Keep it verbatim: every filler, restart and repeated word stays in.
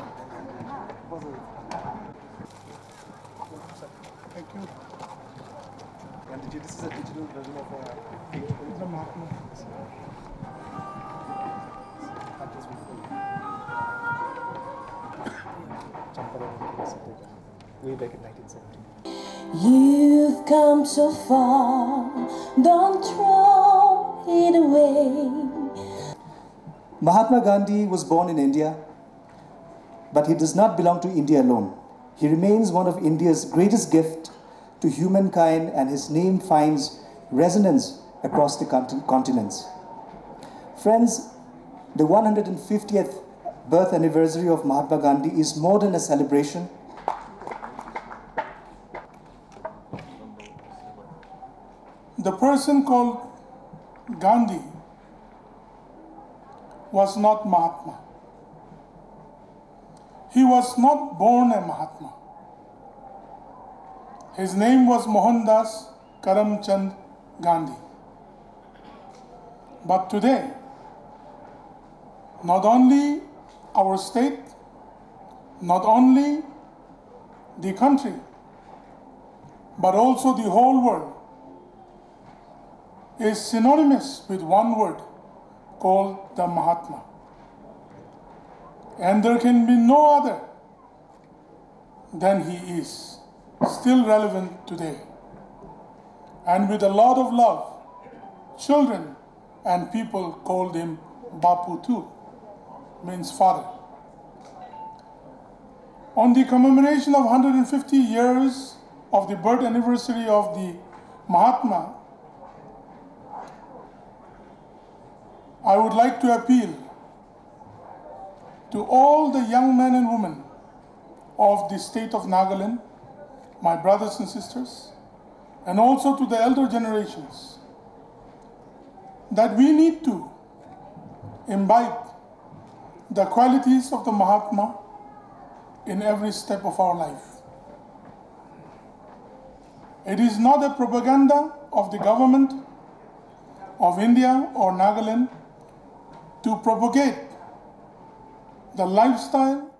Thank you. Gandhiji, this is a digital version of a page. The Mahatma. Way back in nineteen seventy. You've come so far, don't throw it away. Mahatma Gandhi was born in India, but he does not belong to India alone. He remains one of India's greatest gift to humankind, and his name finds resonance across the continents. Friends, the one hundred fiftieth birth anniversary of Mahatma Gandhi is more than a celebration. The person called Gandhi was not Mahatma. He was not born a Mahatma. His name was Mohandas Karamchand Gandhi. But today, not only our state, not only the country, but also the whole world is synonymous with one word called the Mahatma. And there can be no other than he is, still relevant today. And with a lot of love, children and people called him Bapu too, means father. On the commemoration of one hundred fifty years of the birth anniversary of the Mahatma, I would like to appeal to all the young men and women of the state of Nagaland, my brothers and sisters, and also to the elder generations, that we need to imbibe the qualities of the Mahatma in every step of our life. It is not a propaganda of the government of India or Nagaland to propagate the lifestyle